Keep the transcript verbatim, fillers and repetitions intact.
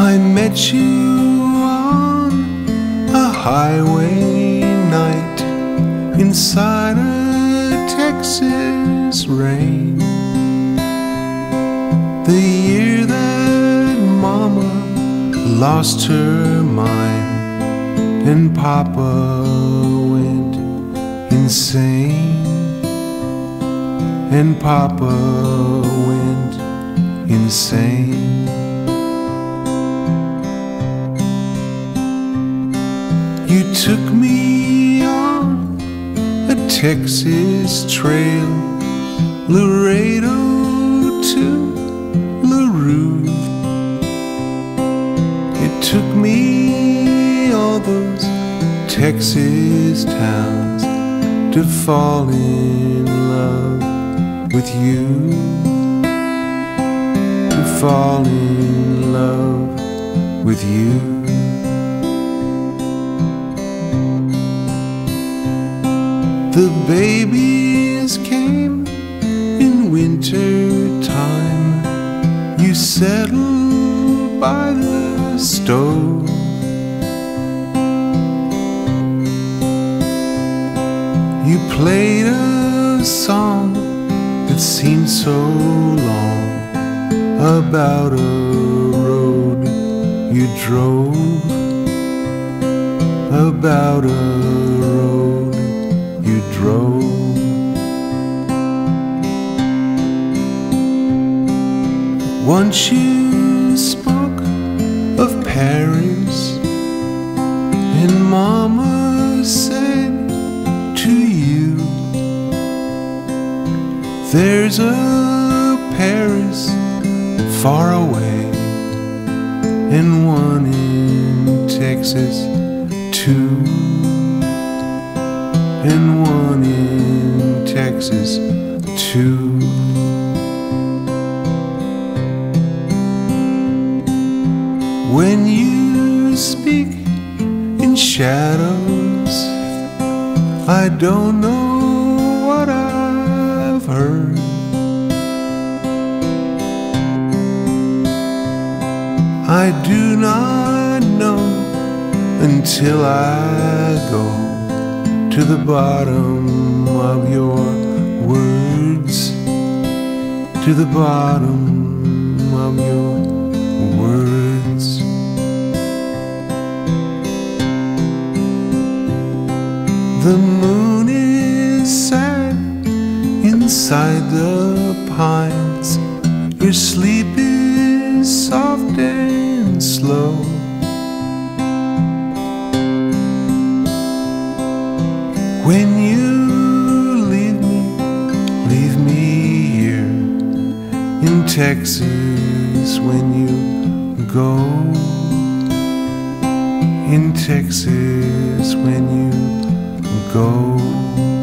I met you on a highway night inside a Texas rain. The year that Mama lost her mind and Papa went insane. And Papa went insane. You took me on a Texas trail, Laredo to LaRue. It took me all those Texas towns to fall in love with you, to fall in love with you. The babies came in winter time. You settled by the stove. You played a song that seemed so long about a road you drove, about a road you drove. Once you spoke of Paris, and Mama said to you, there's a Paris far away, and one in Texas too, and one in Texas too. When you speak in shadows, I don't know what I've heard. I do not know until I go to the bottom of your words, to the bottom of your words. The moon is sad inside the pines. Your sleep is soft and slow. When you leave me, leave me here in Texas. When you go in Texas, when you go.